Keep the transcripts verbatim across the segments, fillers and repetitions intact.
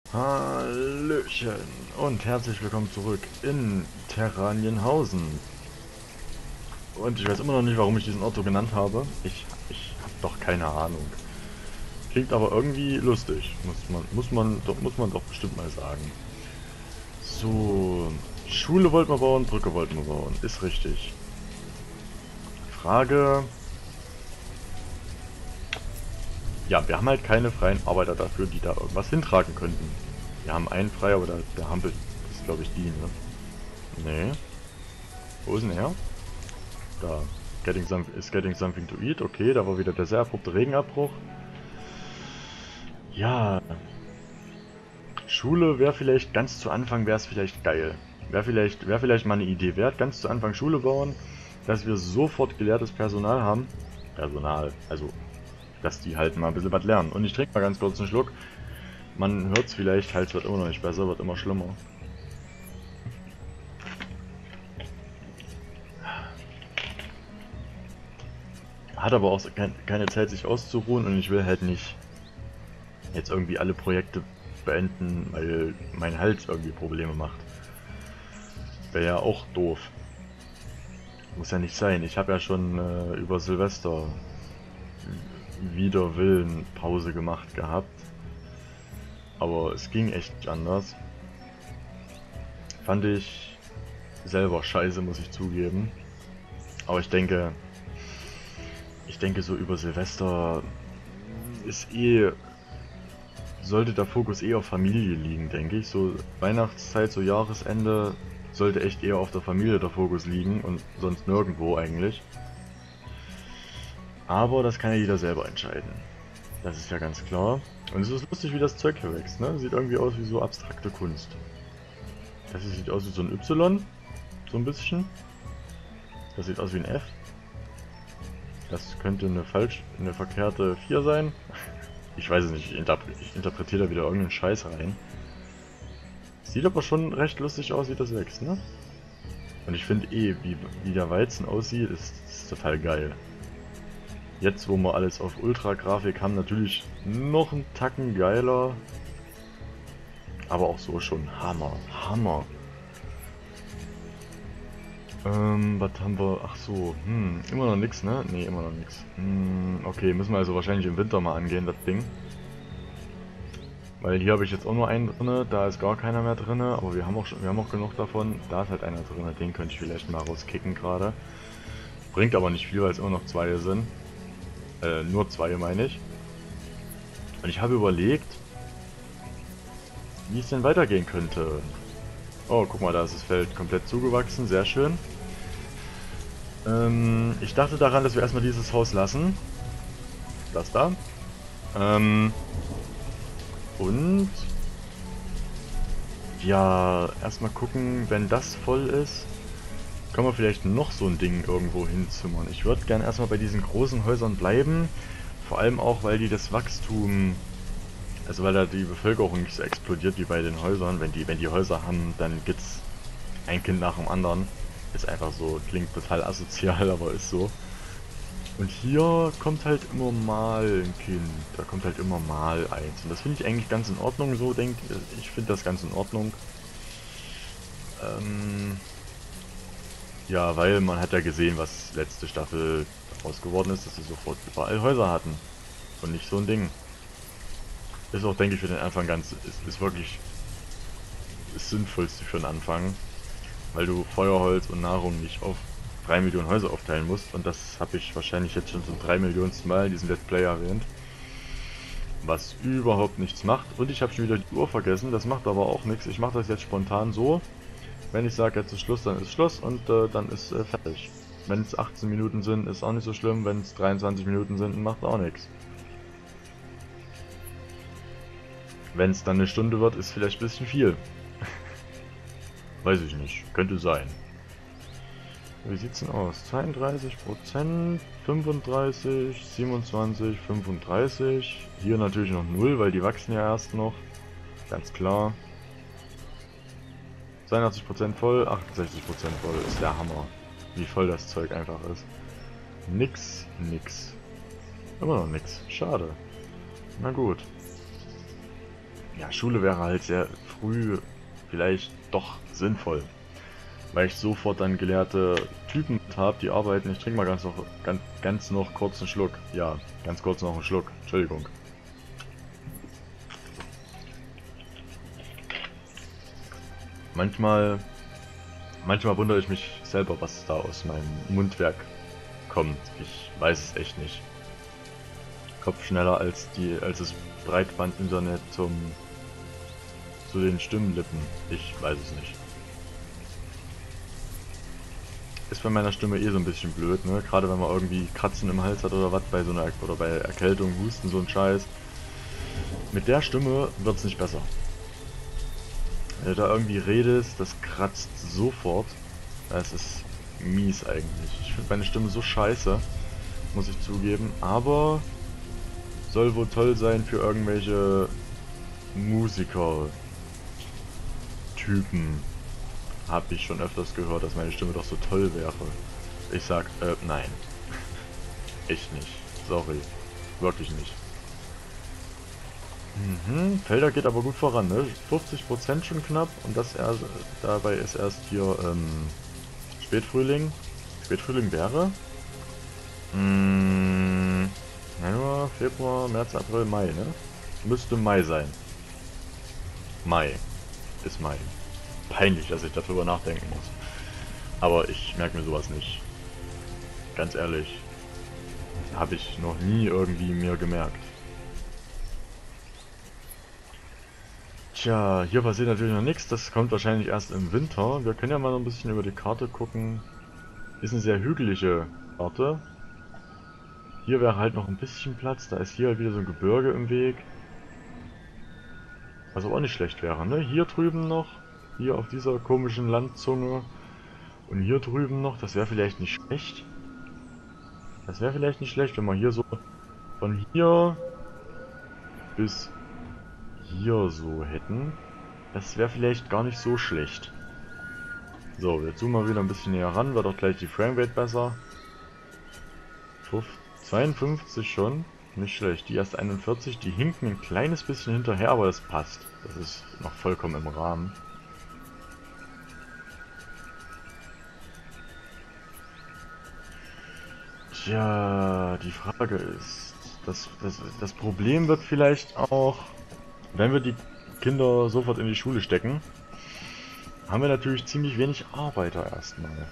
Hallöchen und herzlich willkommen zurück in Terranienhausen. Und ich weiß immer noch nicht, warum ich diesen Ort so genannt habe. Ich, ich habe doch keine Ahnung. Klingt aber irgendwie lustig, muss man, muss man, doch, muss man doch bestimmt mal sagen. So, Schule wollten wir bauen, Brücke wollten wir bauen, ist richtig. Frage... Ja, wir haben halt keine freien Arbeiter dafür, die da irgendwas hintragen könnten. Wir haben einen frei, aber der, der Hampel ist, glaube ich, die, ne? Nee. Wo ist denn er? Da. Getting some, is getting something to eat. Okay, da war wieder der sehr abrupte Regenabbruch. Ja. Schule wäre vielleicht, ganz zu Anfang wäre es vielleicht geil. Wäre vielleicht, wäre vielleicht mal eine Idee wert, ganz zu Anfang Schule bauen, dass wir sofort gelehrtes Personal haben. Personal, also, dass die halt mal ein bisschen was lernen. Und ich trinke mal ganz kurz einen Schluck. Man hört es vielleicht, halt, es wird immer noch nicht besser, wird immer schlimmer. Hat aber auch keine Zeit, sich auszuruhen, und ich will halt nicht jetzt irgendwie alle Projekte beenden, weil mein Hals irgendwie Probleme macht. Wäre ja auch doof. Muss ja nicht sein. Ich habe ja schon äh, über Silvester wider Willen Pause gemacht gehabt. Aber es ging echt nicht anders. Fand ich selber scheiße, muss ich zugeben. Aber ich denke, ich denke so über Silvester ist eh, sollte der Fokus eh auf Familie liegen, denke ich. So Weihnachtszeit, so Jahresende, sollte echt eher auf der Familie der Fokus liegen und sonst nirgendwo eigentlich. Aber das kann ja jeder selber entscheiden. Das ist ja ganz klar. Und es ist lustig, wie das Zeug hier wächst, ne? Sieht irgendwie aus wie so abstrakte Kunst. Das hier sieht aus wie so ein Y, so ein bisschen. Das sieht aus wie ein F. Das könnte eine falsch, eine verkehrte vier sein. Ich weiß es nicht, ich, interpre ich interpretiere da wieder irgendeinen Scheiß rein. Sieht aber schon recht lustig aus, wie das wächst, ne? Und ich finde eh, wie, wie der Weizen aussieht, ist, ist total geil. Jetzt, wo wir alles auf Ultra-Grafik haben, natürlich noch einen Tacken geiler. Aber auch so schon Hammer, Hammer. Ähm, was haben wir? Ach so, hm, immer noch nix, ne? Ne, immer noch nix. Hm, okay, müssen wir also wahrscheinlich im Winter mal angehen, das Ding. Weil hier habe ich jetzt auch nur einen drinne, da ist gar keiner mehr drinne, aber wir haben auch schon, wir haben auch genug davon. Da ist halt einer drinne, den könnte ich vielleicht mal rauskicken gerade. Bringt aber nicht viel, weil es immer noch zwei sind. Äh, nur zwei meine ich. Und ich habe überlegt, wie es denn weitergehen könnte. Oh, guck mal, da ist das Feld komplett zugewachsen, sehr schön. Ähm, ich dachte daran, dass wir erstmal dieses Haus lassen. Das da. Ähm, und ja, erstmal gucken, wenn das voll ist, können wir vielleicht noch so ein Ding irgendwo hinzimmern. Ich würde gerne erstmal bei diesen großen Häusern bleiben. Vor allem auch, weil die das Wachstum, also weil da die Bevölkerung nicht so explodiert wie bei den Häusern. Wenn die, wenn die Häuser haben, dann gibt's ein Kind nach dem anderen. Ist einfach so, klingt total asozial, aber ist so. Und hier kommt halt immer mal ein Kind, da kommt halt immer mal eins. Und das finde ich eigentlich ganz in Ordnung so, denke ich. Ich finde das ganz in Ordnung. Ähm... Ja, weil man hat ja gesehen, was letzte Staffel daraus geworden ist, dass sie sofort überall Häuser hatten. Und nicht so ein Ding. Ist auch, denke ich, für den Anfang ganz, ist, ist wirklich das Sinnvollste für den Anfang. Weil du Feuerholz und Nahrung nicht auf drei Millionen Häuser aufteilen musst. Und das habe ich wahrscheinlich jetzt schon zum drei Millionensten Mal in diesem Let's Play erwähnt. Was überhaupt nichts macht. Und ich habe schon wieder die Uhr vergessen, das macht aber auch nichts. Ich mache das jetzt spontan so. Wenn ich sage, jetzt ist Schluss, dann ist Schluss und äh, dann ist äh, fertig. Wenn es achtzehn Minuten sind, ist auch nicht so schlimm. Wenn es dreiundzwanzig Minuten sind, macht auch nichts. Wenn es dann eine Stunde wird, ist vielleicht ein bisschen viel. Weiß ich nicht. Könnte sein. Wie sieht's denn aus? zweiunddreißig Prozent, fünfunddreißig, siebenundzwanzig, fünfunddreißig. Hier natürlich noch null, weil die wachsen ja erst noch. Ganz klar. zweiundachtzig Prozent voll, achtundsechzig Prozent voll, ist der Hammer. Wie voll das Zeug einfach ist. Nix, nix. Immer noch nix. Schade. Na gut. ja, Schule wäre halt sehr früh vielleicht doch sinnvoll. Weil ich sofort dann gelehrte Typen habe, die arbeiten. Ich trinke mal ganz noch, ganz, ganz noch kurz einen Schluck. Ja, ganz kurz noch einen Schluck. Entschuldigung. Manchmal, manchmal wundere ich mich selber, was da aus meinem Mundwerk kommt. Ich weiß es echt nicht. Kopf schneller als die, als das Breitbandinternet zum, zu den Stimmlippen. Ich weiß es nicht. Ist bei meiner Stimme eh so ein bisschen blöd, ne? Gerade wenn man irgendwie Kratzen im Hals hat oder was, bei so einer, oder bei Erkältung, Husten, so ein Scheiß. Mit der Stimme wird's nicht besser. Wenn du da irgendwie redest, das kratzt sofort. Das ist mies eigentlich. Ich finde meine Stimme so scheiße, muss ich zugeben. Aber soll wohl toll sein für irgendwelche Musiker-Typen. Habe ich schon öfters gehört, dass meine Stimme doch so toll wäre. Ich sag, äh, nein. Echt nicht. Sorry. Wirklich nicht. Mhm, Felder geht aber gut voran, ne? fünfzig Prozent schon knapp und das erst, dabei ist erst hier ähm, Spätfrühling. Spätfrühling wäre? Mh, Januar, Februar, März, April, Mai, ne? Müsste Mai sein. Mai. Ist Mai. Peinlich, dass ich darüber nachdenken muss. Aber ich merke mir sowas nicht. Ganz ehrlich. Habe ich noch nie irgendwie mir gemerkt. Tja, hier passiert natürlich noch nichts. Das kommt wahrscheinlich erst im Winter. Wir können ja mal noch ein bisschen über die Karte gucken. Ist eine sehr hügelige Karte. Hier wäre halt noch ein bisschen Platz. Da ist hier halt wieder so ein Gebirge im Weg. Was aber auch nicht schlecht wäre, ne? Hier drüben noch. Hier auf dieser komischen Landzunge. Und hier drüben noch. Das wäre vielleicht nicht schlecht. Das wäre vielleicht nicht schlecht, wenn wir hier so von hier bis hier so hätten. Das wäre vielleicht gar nicht so schlecht. So, wir zoomen mal wieder ein bisschen näher ran. Wird auch gleich die Framerate besser. zweiundfünfzig schon. Nicht schlecht. Die erst einundvierzig. Die hinken ein kleines bisschen hinterher, aber das passt. Das ist noch vollkommen im Rahmen. Tja, die Frage ist, das, das, das Problem wird vielleicht auch, wenn wir die Kinder sofort in die Schule stecken, haben wir natürlich ziemlich wenig Arbeiter erstmal.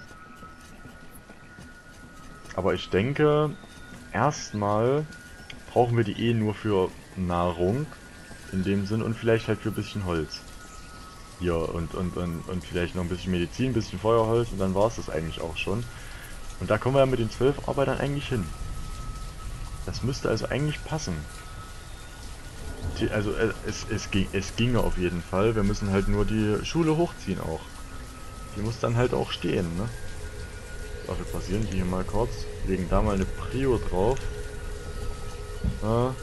Aber ich denke, erstmal brauchen wir die eh nur für Nahrung, in dem Sinn, und vielleicht halt für ein bisschen Holz. Hier, und, und, und, und vielleicht noch ein bisschen Medizin, ein bisschen Feuerholz, und dann war es das eigentlich auch schon. Und da kommen wir ja mit den zwölf Arbeitern eigentlich hin. Das müsste also eigentlich passen. Die, also äh, es, es, ging, es ginge auf jeden Fall. Wir müssen halt nur die Schule hochziehen auch. Die muss dann halt auch stehen, ne? Dafür passieren die hier mal kurz. Legen da mal eine Prio drauf. Ja.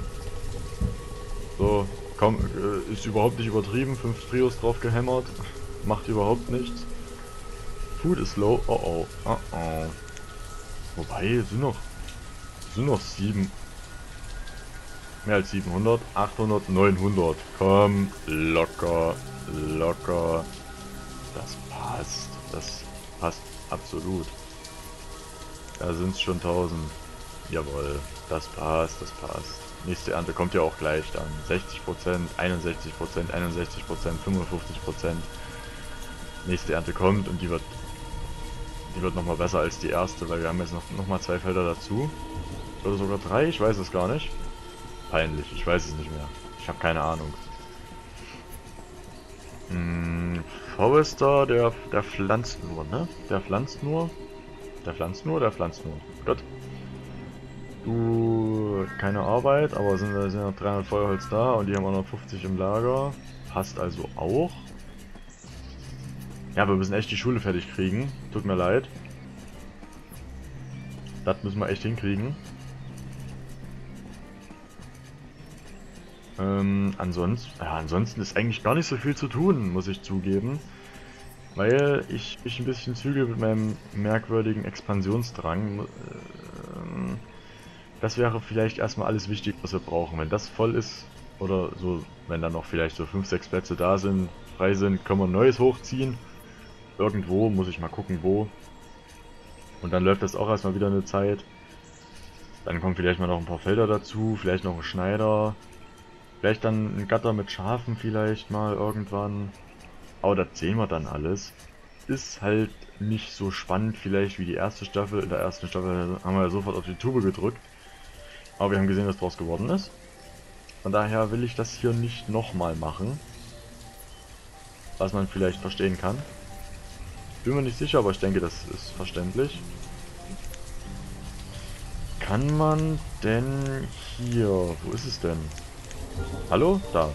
So, komm, äh, ist überhaupt nicht übertrieben. Fünf Prios drauf gehämmert. Macht überhaupt nichts. Food is low. Oh oh. Oh oh. Wobei, es sind noch. Es sind noch sieben. Mehr als siebenhundert. achthundert, neunhundert. Komm, locker. Locker. Das passt. Das passt absolut. Da sind es schon tausend. Jawohl. Das passt. Das passt. Nächste Ernte kommt ja auch gleich dann. sechzig Prozent, einundsechzig Prozent, einundsechzig Prozent, fünfundfünfzig Prozent. Nächste Ernte kommt und die wird Die wird nochmal besser als die erste, weil wir haben jetzt noch, noch mal zwei Felder dazu. Oder sogar drei, ich weiß es gar nicht. Peinlich, ich weiß es nicht mehr. Ich habe keine Ahnung. Hm, Forester, der, der pflanzt nur, ne? Der pflanzt nur. Der pflanzt nur, der pflanzt nur. Gut. Du, keine Arbeit, aber sind, sind noch dreihundert Feuerholz da und die haben auch noch fünfzig im Lager. Passt also auch. Ja, wir müssen echt die Schule fertig kriegen. Tut mir leid. Das müssen wir echt hinkriegen. Ähm, ansonsten, ja, ansonsten ist eigentlich gar nicht so viel zu tun, muss ich zugeben. Weil ich mich ein bisschen zügel mit meinem merkwürdigen Expansionsdrang. Ähm, das wäre vielleicht erstmal alles wichtig, was wir brauchen. Wenn das voll ist, Oder so, wenn dann noch vielleicht so fünf, sechs Plätze da sind, frei sind, können wir ein neues hochziehen. Irgendwo, muss ich mal gucken wo. Und dann läuft das auch erstmal wieder eine Zeit. Dann kommen vielleicht mal noch ein paar Felder dazu, vielleicht noch ein Schneider. Vielleicht dann ein Gatter mit Schafen vielleicht mal irgendwann. Aber das sehen wir dann alles. Ist halt nicht so spannend vielleicht wie die erste Staffel. In der ersten Staffel haben wir ja sofort auf die Tube gedrückt. Aber wir haben gesehen, was draus geworden ist. Von daher will ich das hier nicht nochmal machen. Was man vielleicht verstehen kann. Bin mir nicht sicher, aber ich denke, das ist verständlich. Kann man denn hier... Wo ist es denn? Hallo? Da.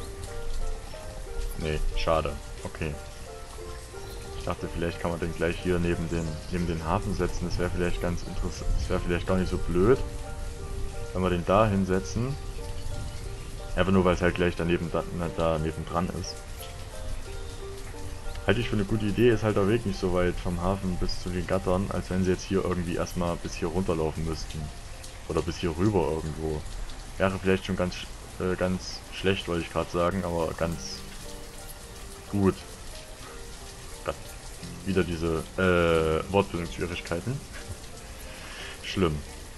Nee, schade. Okay. Ich dachte, vielleicht kann man den gleich hier neben den, neben den Hafen setzen. Das wäre vielleicht ganz interessant. Das wäre vielleicht gar nicht so blöd, wenn wir den da hinsetzen. Einfach nur, weil es halt gleich daneben da, da nebendran ist. Halte ich für eine gute Idee, ist halt der Weg nicht so weit vom Hafen bis zu den Gattern, als wenn sie jetzt hier irgendwie erstmal bis hier runterlaufen müssten. Oder bis hier rüber irgendwo. Wäre vielleicht schon ganz, äh, ganz schlecht, wollte ich gerade sagen, aber ganz gut. Gott. Wieder diese äh, Wortbildungsschwierigkeiten. Schlimm.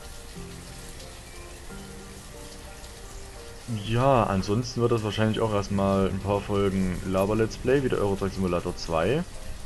Ja, ansonsten wird das wahrscheinlich auch erstmal ein paar Folgen Laber Let's Play, wie der Euro Truck Simulator zwei.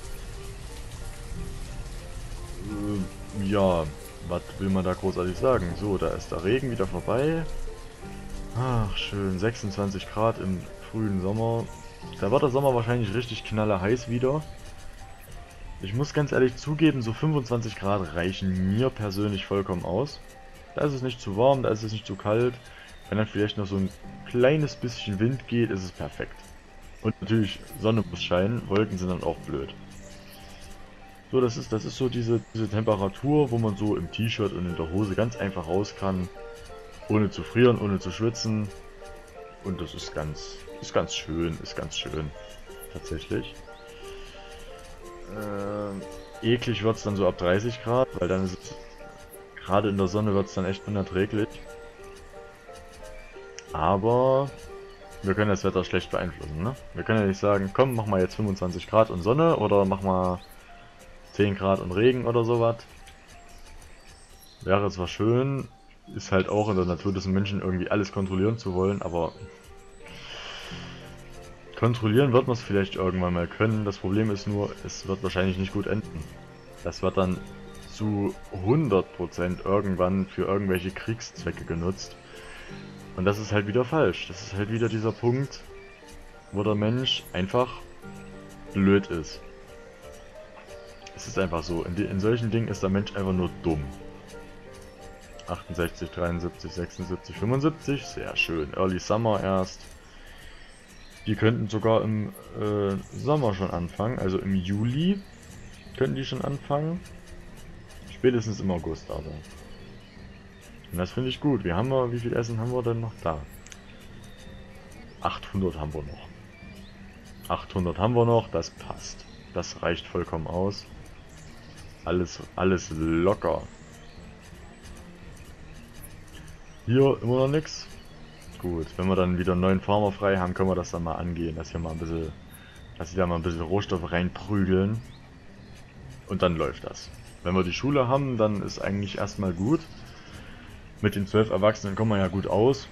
Äh, ja, was will man da großartig sagen? So, da ist der Regen wieder vorbei. Ach, schön, sechsundzwanzig Grad im frühen Sommer. Da wird der Sommer wahrscheinlich richtig knallerheiß wieder. Ich muss ganz ehrlich zugeben, so fünfundzwanzig Grad reichen mir persönlich vollkommen aus. Da ist es nicht zu warm, da ist es nicht zu kalt. Wenn dann vielleicht noch so ein kleines bisschen Wind geht, ist es perfekt. Und natürlich, Sonne muss scheinen, Wolken sind dann auch blöd. So, das ist, das ist so diese, diese Temperatur, wo man so im T-Shirt und in der Hose ganz einfach raus kann. Ohne zu frieren, ohne zu schwitzen. Und das ist ganz, ist ganz schön, ist ganz schön. Tatsächlich. Äh, eklig wird es dann so ab dreißig Grad, weil dann ist es, gerade in der Sonne wird es dann echt unerträglich. Aber wir können das Wetter schlecht beeinflussen, ne? Wir können ja nicht sagen, komm, mach mal jetzt fünfundzwanzig Grad und Sonne oder mach mal zehn Grad und Regen oder sowas. Wäre zwar schön, ist halt auch in der Natur des Menschen irgendwie alles kontrollieren zu wollen, aber kontrollieren wird man es vielleicht irgendwann mal können. Das Problem ist nur, es wird wahrscheinlich nicht gut enden. Das wird dann zu hundert Prozent irgendwann für irgendwelche Kriegszwecke genutzt. Und das ist halt wieder falsch. Das ist halt wieder dieser Punkt, wo der Mensch einfach blöd ist. Es ist einfach so. In, in solchen Dingen ist der Mensch einfach nur dumm. achtundsechzig, dreiundsiebzig, sechsundsiebzig, fünfundsiebzig. Sehr schön. Early Summer erst. Die könnten sogar im äh, Sommer schon anfangen. Also im Juli könnten die schon anfangen. Spätestens im August aber. Und das finde ich gut. Wir haben wir, wie viel Essen haben wir denn noch da? achthundert haben wir noch. achthundert haben wir noch, das passt. Das reicht vollkommen aus. Alles, alles locker. Hier immer noch nichts. Gut, wenn wir dann wieder einen neuen Farmer frei haben, können wir das dann mal angehen. Dass hier mal ein bisschen, dass sie da mal ein bisschen Rohstoffe reinprügeln. Und dann läuft das. Wenn wir die Schule haben, dann ist eigentlich erstmal gut. Mit den zwölf Erwachsenen kommen wir ja gut aus.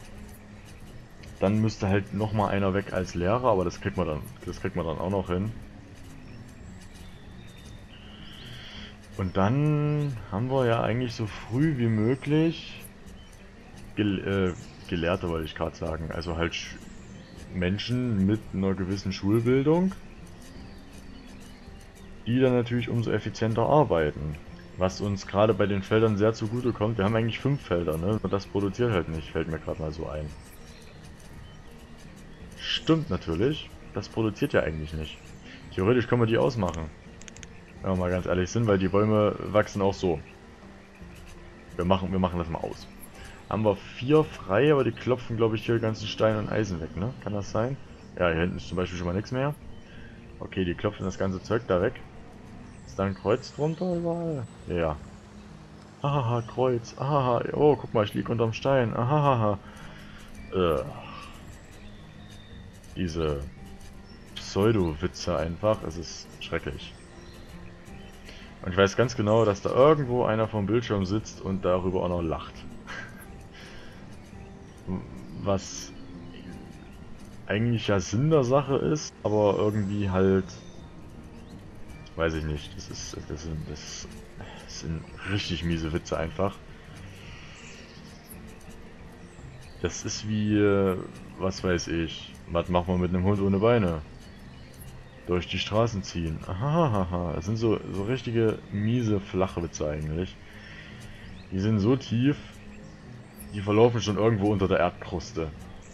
Dann müsste halt nochmal einer weg als Lehrer, aber das kriegt man dann, das kriegt man dann auch noch hin. Und dann haben wir ja eigentlich so früh wie möglich Gel äh, Gelehrte, wollte ich gerade sagen. Also halt Sch Menschen mit einer gewissen Schulbildung, die dann natürlich umso effizienter arbeiten. Was uns gerade bei den Feldern sehr zugute kommt. Wir haben eigentlich fünf Felder, ne? Und das produziert halt nicht, fällt mir gerade mal so ein. Stimmt natürlich. Das produziert ja eigentlich nicht. Theoretisch können wir die ausmachen. Wenn wir mal ganz ehrlich sind, weil die Bäume wachsen auch so. Wir machen, wir machen das mal aus. Haben wir vier frei, aber die klopfen, glaube ich, hier die ganzen Steine und Eisen weg, ne? Kann das sein? Ja, hier hinten ist zum Beispiel schon mal nichts mehr. Okay, die klopfen das ganze Zeug da weg. Ist da ein Kreuz drunter überall? Ja. Ahaha, Kreuz. Ahaha. Oh, guck mal, ich liege unterm Stein. Ahaha. Äh, diese Pseudo-Witze einfach. Es ist schrecklich. Und ich weiß ganz genau, dass da irgendwo einer vom Bildschirm sitzt und darüber auch noch lacht. Was eigentlich ja Sinn der Sache ist, aber irgendwie halt... Weiß ich nicht. Das ist... Das sind, das, das sind richtig miese Witze einfach. Das ist wie... Was weiß ich. Was macht man mit einem Hund ohne Beine? Durch die Straßen ziehen. Ahahaha. Das sind so, so richtige miese Flachwitze eigentlich. Die sind so tief, die verlaufen schon irgendwo unter der Erdkruste.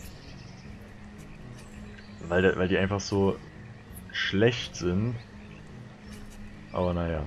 Weil, der, weil die einfach so schlecht sind. Aber naja.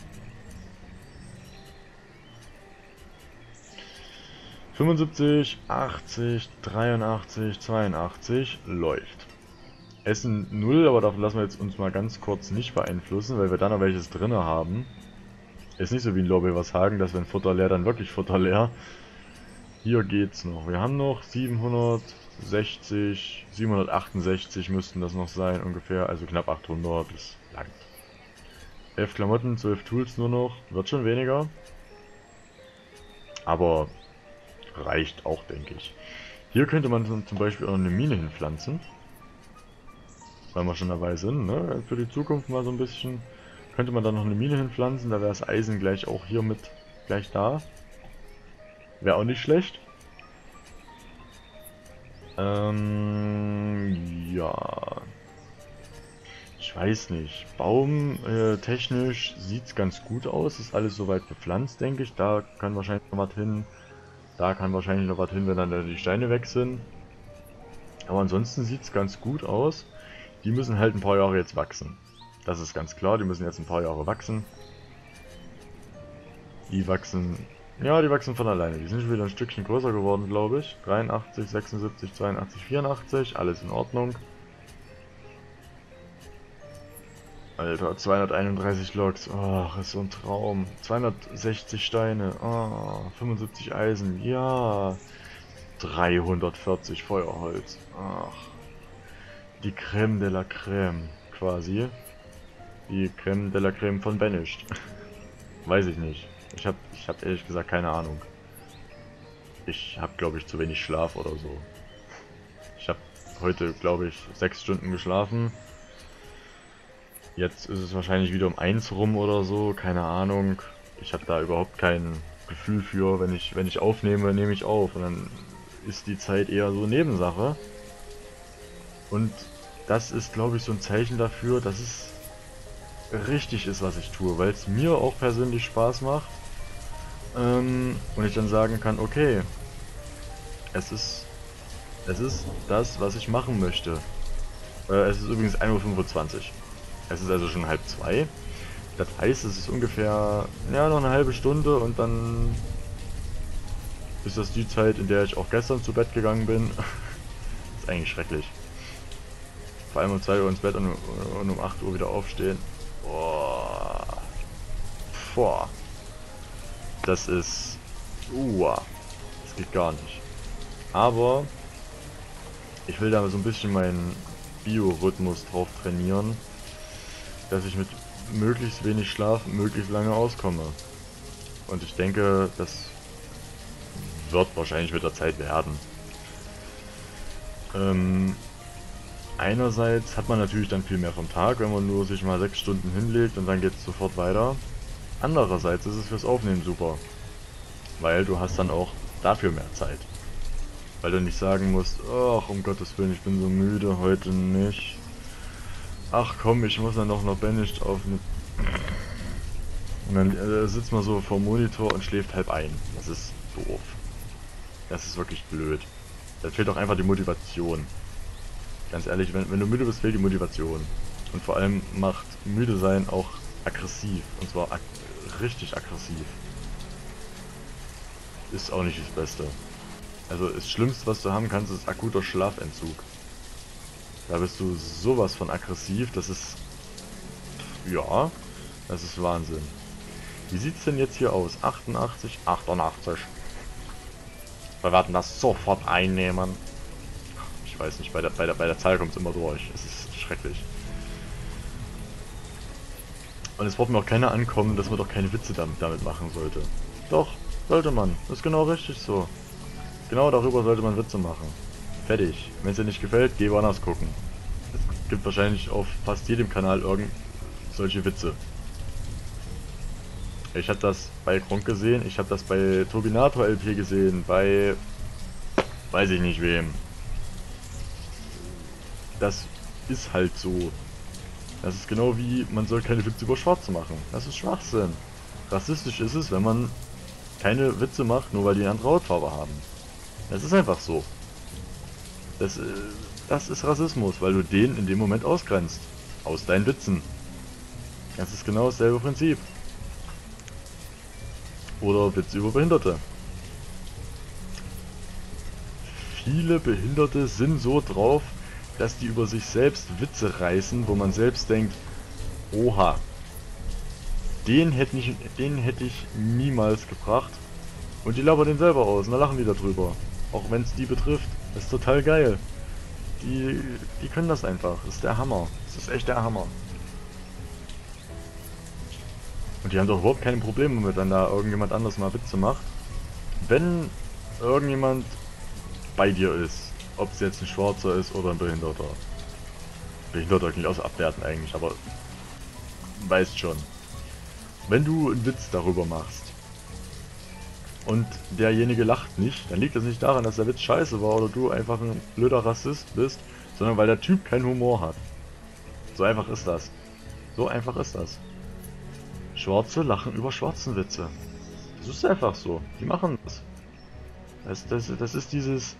fünfundsiebzig, achtzig, dreiundachtzig, zweiundachtzig läuft. Essen null, aber dafür lassen wir jetzt uns mal ganz kurz nicht beeinflussen, weil wir dann noch welches drin haben. Ist nicht so wie in Lorbeershagen, dass wenn Futter leer, dann wirklich Futter leer. Hier geht's noch. Wir haben noch siebenhundertsechzig, siebenhundertachtundsechzig müssten das noch sein ungefähr, also knapp achthundert, das langt. elf Klamotten, zwölf Tools nur noch, wird schon weniger. Aber reicht auch, denke ich. Hier könnte man zum Beispiel auch eine Mine hinpflanzen. Weil wir schon dabei sind, ne? Für die Zukunft mal so ein bisschen. Könnte man da noch eine Mine hinpflanzen, da wäre das Eisen gleich auch hier mit gleich da. Wäre auch nicht schlecht. Ähm, ja. Ich weiß nicht. Baumtechnisch äh, sieht es ganz gut aus. Ist alles soweit bepflanzt, denke ich. Da kann wahrscheinlich noch was hin. Da kann wahrscheinlich noch was hin, wenn dann die Steine weg sind. Aber ansonsten sieht es ganz gut aus. Die müssen halt ein paar Jahre jetzt wachsen. Das ist ganz klar, die müssen jetzt ein paar Jahre wachsen. Die wachsen... Ja, die wachsen von alleine. Die sind schon wieder ein Stückchen größer geworden, glaube ich. dreiundachtzig, sechsundsiebzig, zweiundachtzig, vierundachtzig. Alles in Ordnung. Alter, zweihunderteinunddreißig Loks. Ach, ist so ein Traum. zweihundertsechzig Steine. Ah, fünfundsiebzig Eisen. Ja. dreihundertvierzig Feuerholz. Ach. Die Creme de la Creme, quasi. Die Creme de la Creme von Banished. Weiß ich nicht. Ich hab, ich hab ehrlich gesagt keine Ahnung. Ich hab, glaube ich, zu wenig Schlaf oder so. Ich habe heute, glaube ich, sechs Stunden geschlafen. Jetzt ist es wahrscheinlich wieder um eins rum oder so, keine Ahnung. Ich habe da überhaupt kein Gefühl für. Wenn ich, wenn ich aufnehme, nehme ich auf. Und dann ist die Zeit eher so Nebensache. Und das ist, glaube ich, so ein Zeichen dafür, dass es richtig ist, was ich tue, weil es mir auch persönlich Spaß macht. Ähm, und ich dann sagen kann, okay, es ist, es ist das, was ich machen möchte. Äh, es ist übrigens ein Uhr fünfundzwanzig. Es ist also schon halb zwei. Das heißt, es ist ungefähr, ja, noch eine halbe Stunde und dann ist das die Zeit, in der ich auch gestern zu Bett gegangen bin. Ist eigentlich schrecklich. Vor allem um zwei Uhr ins Bett und, und um acht Uhr wieder aufstehen. Boah. Boah. Das ist... Uah. Das geht gar nicht. Aber ich will da so ein bisschen meinen Biorhythmus drauf trainieren, dass ich mit möglichst wenig Schlaf möglichst lange auskomme. Und ich denke, das wird wahrscheinlich mit der Zeit werden. Ähm... Einerseits hat man natürlich dann viel mehr vom Tag, wenn man nur sich mal sechs Stunden hinlegt und dann geht es sofort weiter. Andererseits ist es fürs Aufnehmen super, weil du hast dann auch dafür mehr Zeit. Weil du nicht sagen musst, ach um Gottes Willen, ich bin so müde, heute nicht. Ach komm, ich muss dann doch noch Banished aufnehmen. Und dann äh, sitzt man so vor dem Monitor und schläft halb ein. Das ist doof. Das ist wirklich blöd. Da fehlt auch einfach die Motivation. Ganz ehrlich, wenn, wenn du müde bist, fehlt die Motivation. Und vor allem macht müde sein auch aggressiv. Und zwar ag richtig aggressiv. Ist auch nicht das Beste. Also das Schlimmste, was du haben kannst, ist akuter Schlafentzug. Da bist du sowas von aggressiv, das ist... Ja, das ist Wahnsinn. Wie sieht's denn jetzt hier aus? achtundachtzig, achtundachtzig. Wir werden das sofort einnehmen. Ich weiß nicht, bei der, bei der, bei der Zahl kommt es immer durch. Es ist schrecklich. Und es braucht mir auch keiner ankommen, dass man doch keine Witze damit, damit machen sollte. Doch, sollte man. Das ist genau richtig so. Genau darüber sollte man Witze machen. Fertig. Wenn es dir nicht gefällt, geh woanders gucken. Es gibt wahrscheinlich auf fast jedem Kanal irgend solche Witze. Ich habe das bei Gronk gesehen, ich habe das bei Turbinator L P gesehen, bei weiß ich nicht wem. Das ist halt so. Das ist genau wie, man soll keine Witze über Schwarze machen. Das ist Schwachsinn. Rassistisch ist es, wenn man keine Witze macht, nur weil die eine andere Hautfarbe haben. Das ist einfach so. Das, äh, das ist Rassismus, weil du den in dem Moment ausgrenzt. Aus deinen Witzen. Das ist genau dasselbe Prinzip. Oder Witze über Behinderte. Viele Behinderte sind so drauf, dass die über sich selbst Witze reißen, wo man selbst denkt, oha, den hätte ich, den hätte ich niemals gebracht. Und die labern den selber aus und da lachen die darüber. Auch wenn es die betrifft. Das ist total geil. Die, die können das einfach. Das ist der Hammer. Das ist echt der Hammer. Und die haben doch überhaupt keine Probleme mit, wenn da irgendjemand anders mal Witze macht. Wenn irgendjemand bei dir ist, ob es jetzt ein Schwarzer ist oder ein Behinderter. Behinderter klingt auch so abwertend eigentlich, aber weißt schon. Wenn du einen Witz darüber machst und derjenige lacht nicht, dann liegt das nicht daran, dass der Witz scheiße war oder du einfach ein blöder Rassist bist, sondern weil der Typ keinen Humor hat. So einfach ist das. So einfach ist das. Schwarze lachen über schwarzen Witze. Das ist einfach so. Die machen das. Das, das, das ist dieses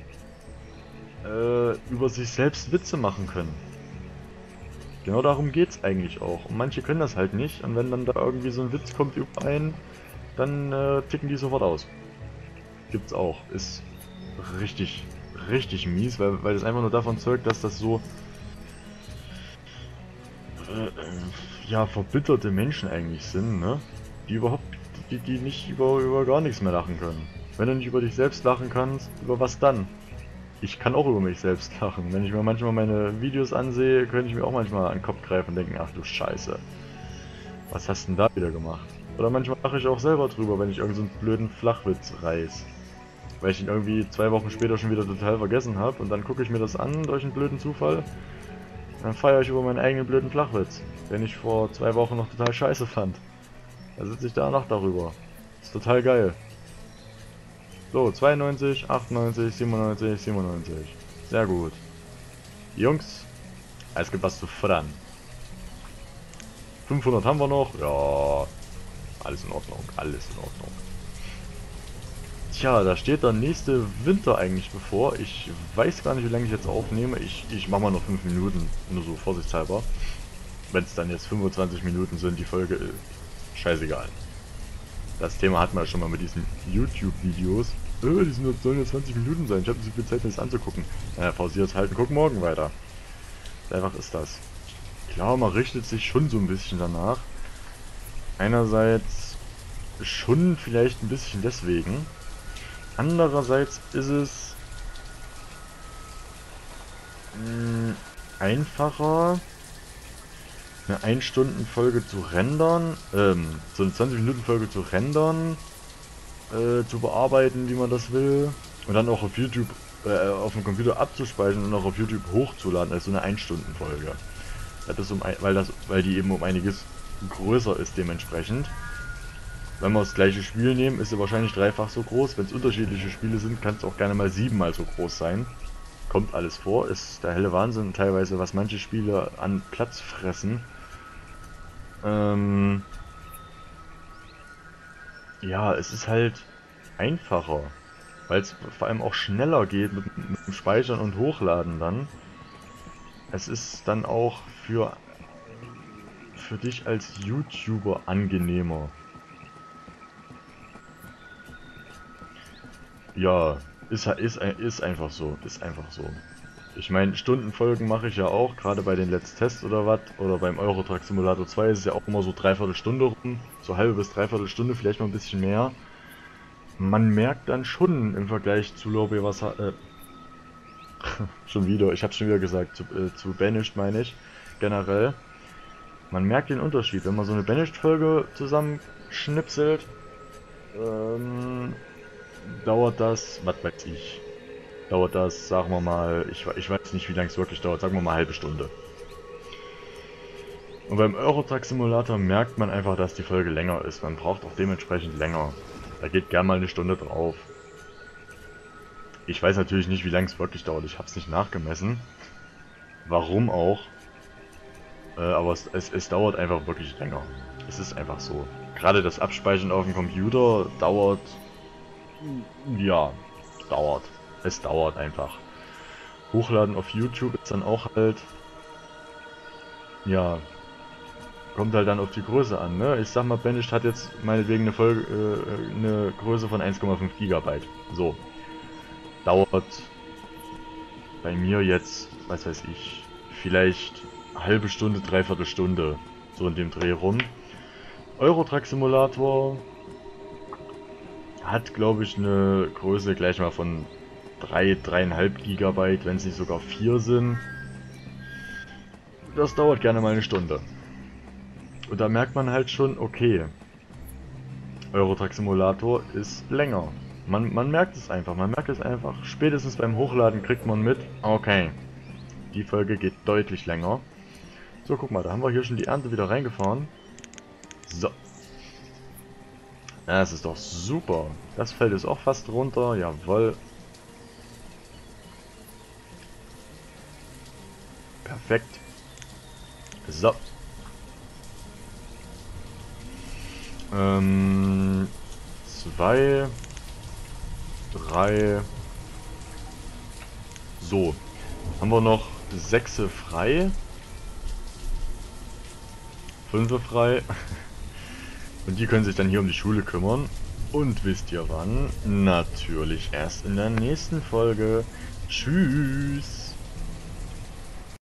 äh, über sich selbst Witze machen können. Genau darum geht's eigentlich auch. Und manche können das halt nicht. Und wenn dann da irgendwie so ein Witz kommt über einen, dann äh, ticken die sofort aus. Gibt's auch. Ist richtig, richtig mies, weil, weil das einfach nur davon zeugt, dass das so äh, äh, ja, verbitterte Menschen eigentlich sind, ne? Die überhaupt, die, die nicht über, über gar nichts mehr lachen können. Wenn du nicht über dich selbst lachen kannst, über was dann? Ich kann auch über mich selbst lachen. Wenn ich mir manchmal meine Videos ansehe, könnte ich mir auch manchmal an den Kopf greifen und denken, ach du Scheiße, was hast du denn da wieder gemacht? Oder manchmal lache ich auch selber drüber, wenn ich irgendeinen so blöden Flachwitz reiß. Weil ich ihn irgendwie zwei Wochen später schon wieder total vergessen habe und dann gucke ich mir das an durch einen blöden Zufall. Dann feiere ich über meinen eigenen blöden Flachwitz, den ich vor zwei Wochen noch total scheiße fand. Da sitze ich da und lache darüber. Ist total geil. So, zweiundneunzig, achtundneunzig, siebenundneunzig, siebenundneunzig. Sehr gut. Jungs, es gibt was zu futtern. fünfhundert haben wir noch. Ja, alles in Ordnung, alles in Ordnung. Tja, da steht der nächste Winter eigentlich bevor. Ich weiß gar nicht, wie lange ich jetzt aufnehme. Ich, ich mache mal noch fünf Minuten, nur so vorsichtshalber. Wenn es dann jetzt fünfundzwanzig Minuten sind, die Folge, äh, scheißegal. Das Thema hatten wir schon mal mit diesen YouTube-Videos. Äh, die sind nur, sollen nur zwanzig Minuten sein. Ich habe nicht so viel Zeit, mir das anzugucken. Naja, pausiert halten, gucken morgen weiter. So einfach ist das. Klar, man richtet sich schon so ein bisschen danach. Einerseits schon vielleicht ein bisschen deswegen. Andererseits ist es mh, einfacher, eine ein Stunden Folge zu rendern, ähm, so eine zwanzig Minuten Folge zu rendern, äh, zu bearbeiten, wie man das will, und dann auch auf YouTube, äh, auf dem Computer abzuspeichern und auch auf YouTube hochzuladen, als so eine ein Stunden Folge. Das ist um ein, weil, das, weil die eben um einiges größer ist dementsprechend. Wenn wir das gleiche Spiel nehmen, ist sie wahrscheinlich dreifach so groß. Wenn es unterschiedliche Spiele sind, kann es auch gerne mal siebenmal so groß sein. Kommt alles vor, ist der helle Wahnsinn teilweise, was manche Spiele an Platz fressen. Ähm ja, es ist halt einfacher, weil es vor allem auch schneller geht mit, mit dem Speichern und Hochladen dann. Es ist dann auch für, für dich als YouTuber angenehmer. Ja, ist, ist, ist einfach so, ist einfach so. Ich meine, Stundenfolgen mache ich ja auch, gerade bei den Let's Test oder was, oder beim Euro Truck Simulator zwei ist es ja auch immer so dreiviertel Stunde rum, so halbe bis dreiviertel Stunde, vielleicht mal ein bisschen mehr. Man merkt dann schon im Vergleich zu Lobby Wasser, äh, Schon wieder, ich habe schon wieder gesagt, zu, äh, zu Banished meine ich, generell. Man merkt den Unterschied, wenn man so eine Banished-Folge zusammenschnipselt, ähm, dauert das, was weiß ich, dauert das, sagen wir mal, ich, ich weiß nicht, wie lange es wirklich dauert, sagen wir mal eine halbe Stunde. Und beim Eurotruck Simulator merkt man einfach, dass die Folge länger ist, man braucht auch dementsprechend länger. Da geht gern mal eine Stunde drauf. Ich weiß natürlich nicht, wie lange es wirklich dauert, ich habe es nicht nachgemessen. Warum auch? Äh, aber es, es, es dauert einfach wirklich länger. Es ist einfach so. Gerade das Abspeichern auf dem Computer dauert... Ja, dauert. Es dauert einfach. Hochladen auf YouTube ist dann auch halt... Ja... Kommt halt dann auf die Größe an, ne? Ich sag mal, Banished hat jetzt meinetwegen eine Folge, äh, eine Größe von eins Komma fünf Gigabyte. So. Dauert bei mir jetzt, was weiß ich, vielleicht eine halbe Stunde, dreiviertel Stunde, so in dem Dreh rum. Eurotruck Simulator hat, glaube ich, eine Größe gleich mal von drei, dreieinhalb Gigabyte, wenn es nicht sogar vier sind. Das dauert gerne mal eine Stunde. Und da merkt man halt schon, okay, Eurotruck Simulator ist länger. Man, man merkt es einfach, man merkt es einfach. Spätestens beim Hochladen kriegt man mit, okay, die Folge geht deutlich länger. So, guck mal, da haben wir hier schon die Ernte wieder reingefahren. So. Das ist doch super. Das Feld ist auch fast runter, jawohl. Perfekt. So. Ähm, zwei, drei, so, haben wir noch sechs frei, fünf frei und die können sich dann hier um die Schule kümmern und wisst ihr wann? Natürlich erst in der nächsten Folge. Tschüss!